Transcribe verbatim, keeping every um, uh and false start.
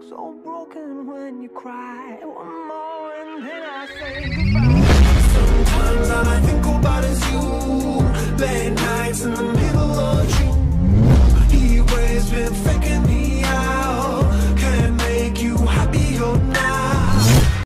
So broken when you cry. One more and then I say goodbye. Sometimes all I think about is you. Late nights in the